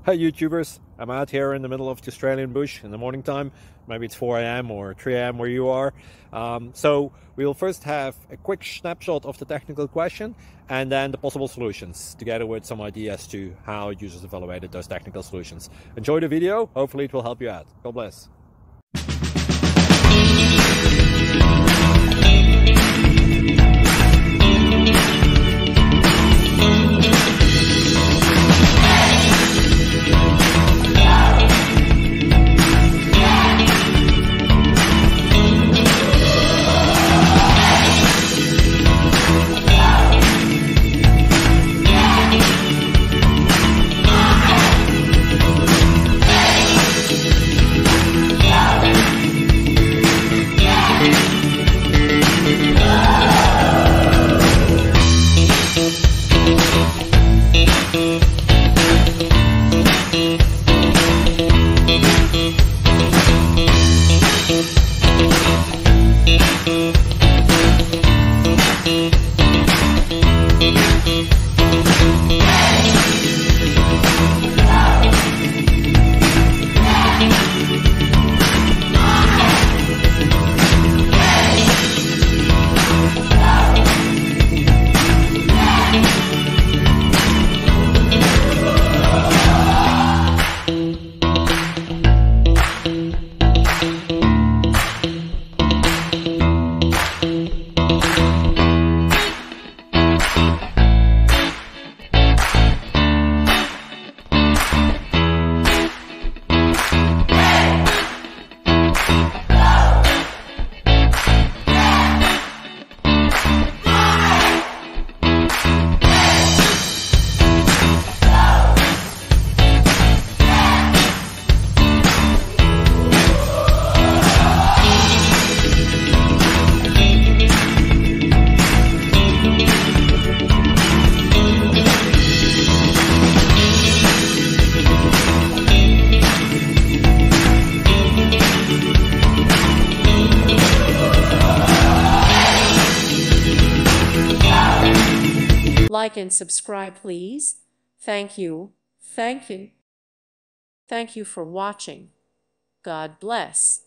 Hi YouTubers, I'm out here in the middle of the Australian bush in the morning time. Maybe it's 4 a.m. or 3 a.m. where you are. So we'll first have a quick snapshot of the technical question and then the possible solutions, together with some ideas to how users evaluated those technical solutions. Enjoy the video, hopefully it will help you out. God bless. Like and subscribe, please. Thank you. Thank you. Thank you for watching. God bless.